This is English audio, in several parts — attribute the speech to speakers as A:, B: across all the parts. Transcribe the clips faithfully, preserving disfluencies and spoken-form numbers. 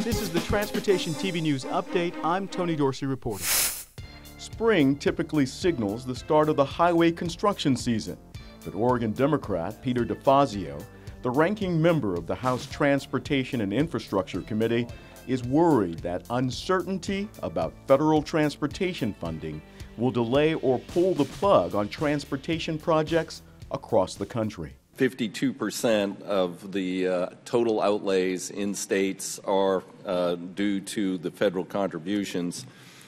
A: This is the Transportation T V News Update. I'm Tony Dorsey reporting. Spring typically signals the start of the highway construction season, but Oregon Democrat Peter DeFazio, the ranking member of the House Transportation and Infrastructure Committee, is worried that uncertainty about federal transportation funding will delay or pull the plug on transportation projects across the country.
B: fifty-two percent of the uh, total outlays in states are uh, due to the federal contributions,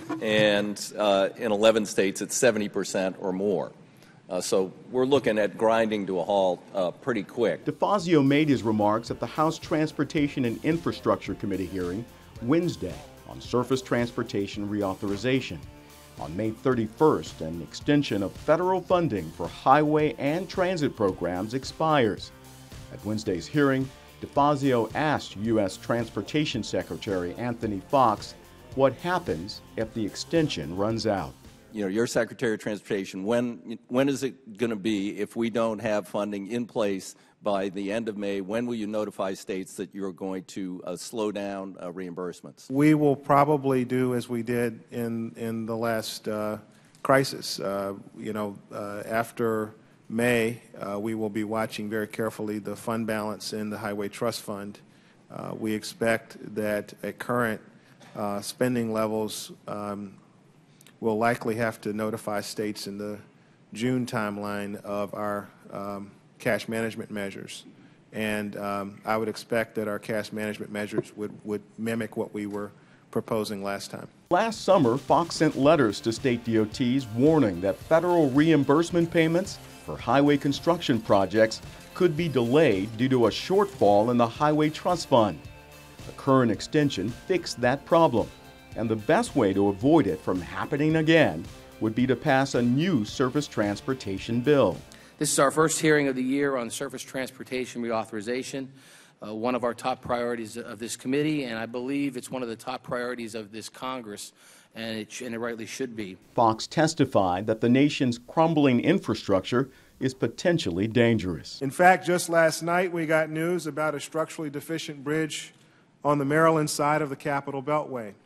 B: and uh, in eleven states it's seventy percent or more. Uh, so we're looking at grinding to a halt uh, pretty quick.
A: DeFazio made his remarks at the House Transportation and Infrastructure Committee hearing Wednesday on surface transportation reauthorization. On May thirty-first, an extension of federal funding for highway and transit programs expires. At Wednesday's hearing, DeFazio asked U S Transportation Secretary Anthony Foxx what happens if the extension runs out.
B: You know, you're Secretary of Transportation. When when is it going to be if we don't have funding in place by the end of May? When will you notify states that you're going to uh, slow down uh, reimbursements?
C: We will probably do as we did in in the last uh, crisis. Uh, you know, uh, after May, uh, we will be watching very carefully the fund balance in the Highway Trust Fund. Uh, we expect that at current uh, spending levels, um, we'll likely have to notify states in the June timeline of our um, cash management measures. And um, I would expect that our cash management measures would, would mimic what we were proposing last time.
A: Last summer, Fox sent letters to state D O Ts warning that federal reimbursement payments for highway construction projects could be delayed due to a shortfall in the Highway Trust Fund. The current extension fixed that problem, and the best way to avoid it from happening again would be to pass a new surface transportation bill.
D: This is our first hearing of the year on surface transportation reauthorization, uh, one of our top priorities of this committee, and I believe it's one of the top priorities of this Congress, and it, sh and it rightly should be.
A: Fox testified that the nation's crumbling infrastructure is potentially dangerous.
C: In fact, just last night we got news about a structurally deficient bridge on the Maryland side of the Capitol Beltway.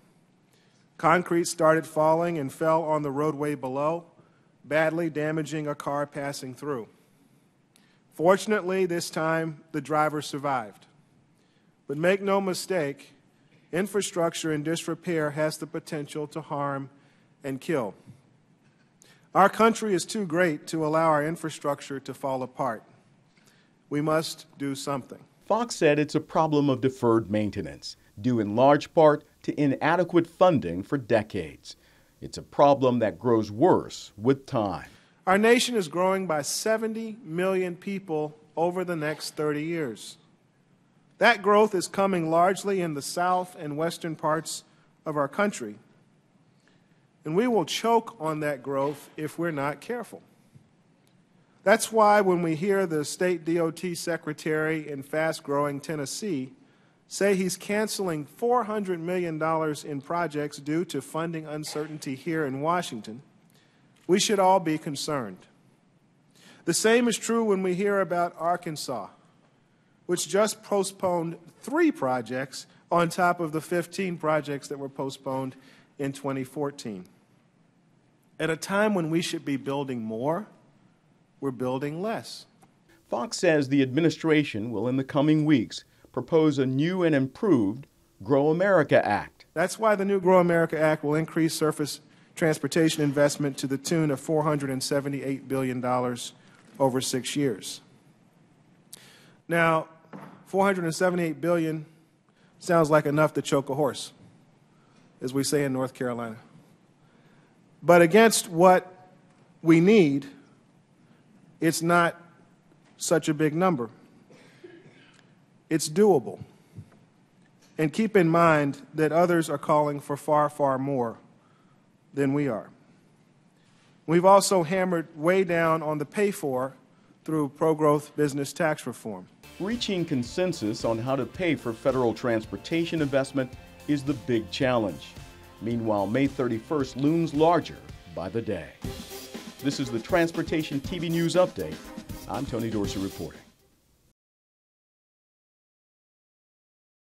C: Concrete started falling and fell on the roadway below, badly damaging a car passing through. Fortunately, this time the driver survived. But make no mistake, infrastructure in disrepair has the potential to harm and kill. Our country is too great to allow our infrastructure to fall apart. We must do something.
A: Fox said it's a problem of deferred maintenance, due in large part to inadequate funding for decades. It's a problem that grows worse with time.
C: Our nation is growing by seventy million people over the next thirty years. That growth is coming largely in the south and western parts of our country. And we will choke on that growth if we're not careful. That's why when we hear the state D O T secretary in fast-growing Tennessee say he's canceling four hundred million dollars in projects due to funding uncertainty here in Washington, we should all be concerned. The same is true when we hear about Arkansas, which just postponed three projects on top of the fifteen projects that were postponed in twenty fourteen. At a time when we should be building more, we're building less.
A: Fox says the administration will, in the coming weeks, propose a new and improved Grow America Act.
C: That's why the new Grow America Act will increase surface transportation investment to the tune of four hundred seventy-eight billion dollars over six years. Now, four hundred seventy-eight billion dollars sounds like enough to choke a horse, as we say in North Carolina. But against what we need, it's not such a big number. It's doable. And keep in mind that others are calling for far, far more than we are. We've also hammered way down on the pay for through pro-growth business tax reform.
A: Reaching consensus on how to pay for federal transportation investment is the big challenge. Meanwhile, May thirty-first looms larger by the day. This is the Transportation T V News Update. I'm Tony Dorsey reporting.